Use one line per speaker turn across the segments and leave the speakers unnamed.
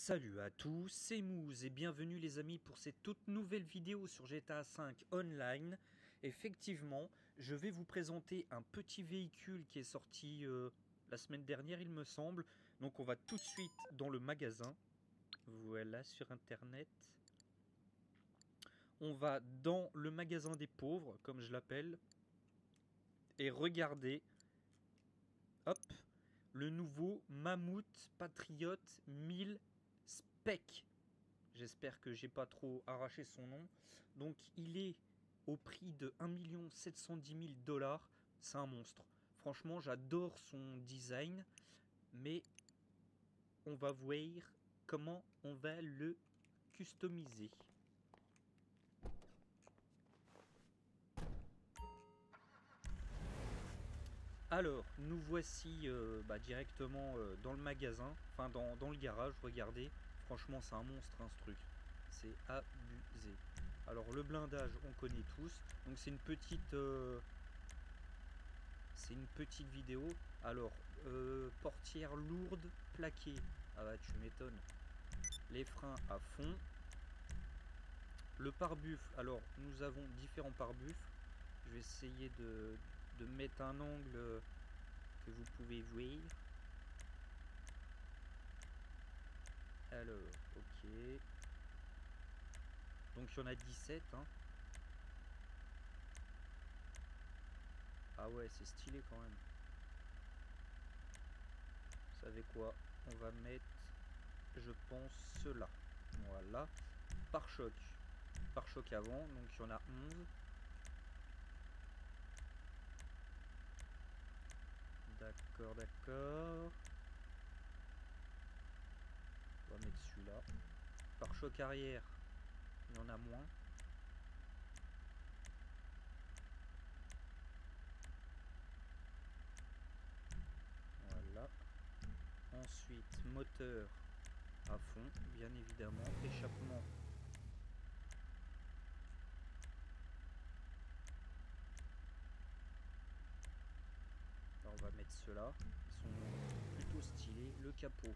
Salut à tous, c'est Mouz et bienvenue les amis pour cette toute nouvelle vidéo sur GTA V Online. Effectivement, je vais vous présenter un petit véhicule qui est sorti la semaine dernière il me semble. Donc on va tout de suite dans le magasin. Voilà, sur internet. On va dans le magasin des pauvres, comme je l'appelle. Et regardez, hop, le nouveau Mammouth Patriot 1000 Spec. J'espère que j'ai pas trop arraché son nom. Donc il est au prix de 1 710 000 $. C'est un monstre. Franchement, j'adore son design. Mais on va voir comment on va le customiser. Alors, nous voici directement dans le magasin. Enfin, dans le garage, regardez. Franchement, c'est un monstre, hein, ce truc. C'est abusé. Alors, le blindage, on connaît tous. Donc, c'est une petite vidéo. Alors, portière lourde, plaquée. Ah bah, tu m'étonnes. Les freins à fond. Le pare-buffle. Alors, nous avons différents pare-buffles. Je vais essayer de mettre un angle que vous pouvez voir. Alors, ok. Donc, il y en a 17. Hein. Ah ouais, c'est stylé quand même. Vous savez quoi? On va mettre, je pense, cela. Voilà. Pare-choc. Pare-choc avant, donc il y en a 11. D'accord, d'accord. On va mettre celui-là. Pare-choc arrière, il y en a moins. Voilà. Ensuite, moteur à fond, bien évidemment. Échappement. Alors on va mettre ceux-là. Ils sont plutôt stylés. Le capot.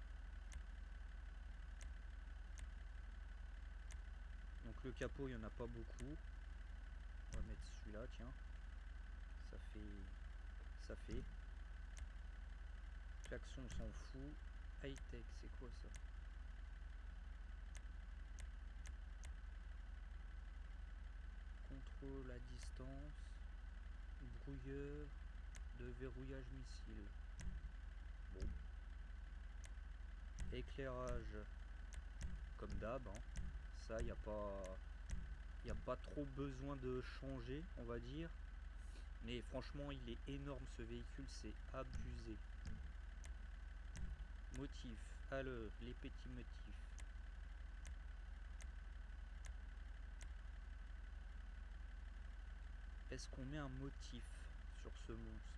Donc le capot, il n'y en a pas beaucoup. On va mettre celui-là, tiens. Ça fait. Klaxon, on s'en fout. High-tech, c'est quoi ça? Contrôle à distance. Brouilleur de verrouillage missile. Bon. Éclairage. Comme d'hab. Hein. Ça, il n'y a pas trop besoin de changer, on va dire. Mais franchement, il est énorme ce véhicule, c'est abusé. Motifs. Alors, les petits motifs. Est-ce qu'on met un motif sur ce monstre?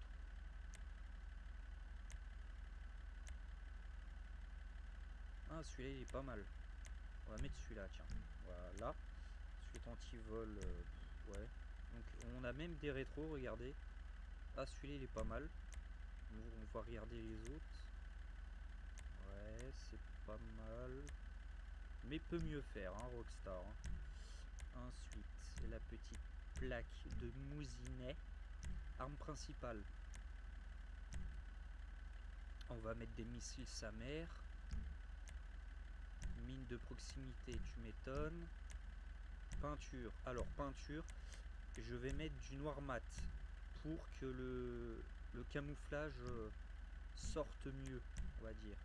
Ah, celui-là, il est pas mal. On va mettre celui-là, tiens. Voilà. Ensuite, anti-vol. Ouais. Donc, on a même des rétros, regardez. Ah, celui-là, il est pas mal. On va regarder les autres. Ouais, c'est pas mal. Mais peut mieux faire, hein, Rockstar. Hein. Ensuite, la petite plaque de mousinet. Arme principale. On va mettre des missiles sa mère. Mine de proximité, tu m'étonnes. Peinture. Alors, peinture, je vais mettre du noir mat pour que le camouflage sorte mieux, on va dire.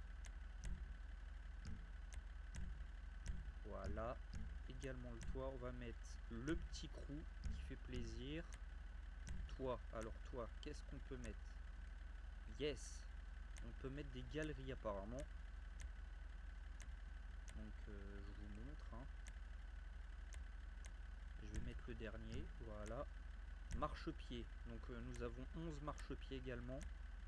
Voilà. Également le toit, on va mettre le petit crew qui fait plaisir. Toit, alors toit, qu'est-ce qu'on peut mettre? Yes, on peut mettre des galeries apparemment. Donc je vous montre. Hein. Je vais mettre le dernier, voilà. Marchepied, donc nous avons 11 marchepieds également.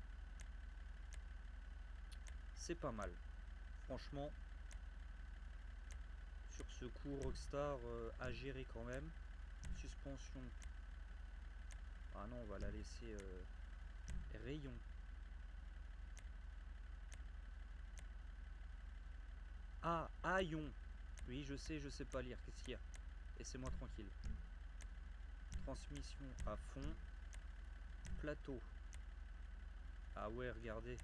C'est pas mal. Franchement, sur ce coup Rockstar à gérer quand même. Suspension. Ah non, on va la laisser rayon. Ah, haillons. Oui, je sais pas lire. Qu'est-ce qu'il y a? Laissez-moi tranquille. Transmission à fond. Plateau. Ah ouais, regardez.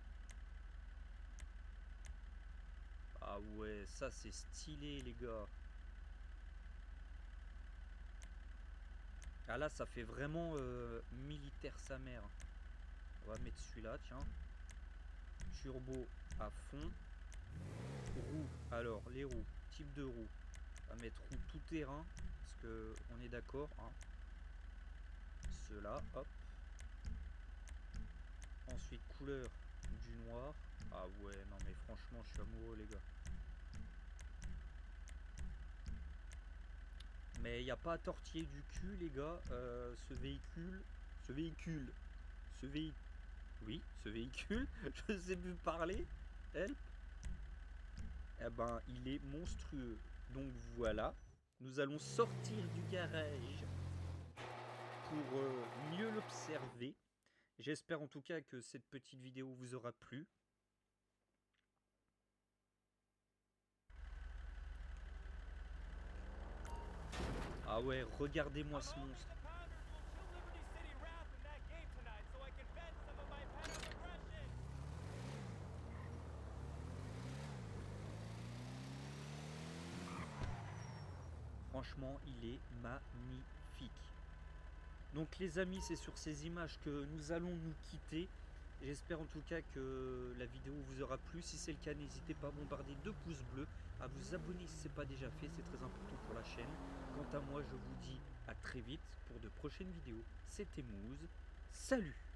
Ah ouais, ça c'est stylé les gars. Ah là, ça fait vraiment militaire sa mère. On va mettre celui-là, tiens. Turbo à fond. Roues, alors les roues, type de roue. On va mettre roue tout terrain, parce que on est d'accord. Hein. Ceux-là, hop. Ensuite, couleur du noir. Ah ouais, non mais franchement, je suis amoureux les gars. Mais il n'y a pas à tortiller du cul les gars. Ce véhicule, oui, ce véhicule, je ne sais plus parler. Help. Eh ben, il est monstrueux. Donc voilà, nous allons sortir du garage pour mieux l'observer. J'espère en tout cas que cette petite vidéo vous aura plu. Ah ouais, regardez-moi ce monstre. Franchement, il est magnifique. Donc les amis, c'est sur ces images que nous allons nous quitter. J'espère en tout cas que la vidéo vous aura plu. Si c'est le cas, n'hésitez pas à bombarder de pouces bleus, à vous abonner si ce n'est pas déjà fait, c'est très important pour la chaîne. Quant à moi, je vous dis à très vite pour de prochaines vidéos. C'était Mouze, salut!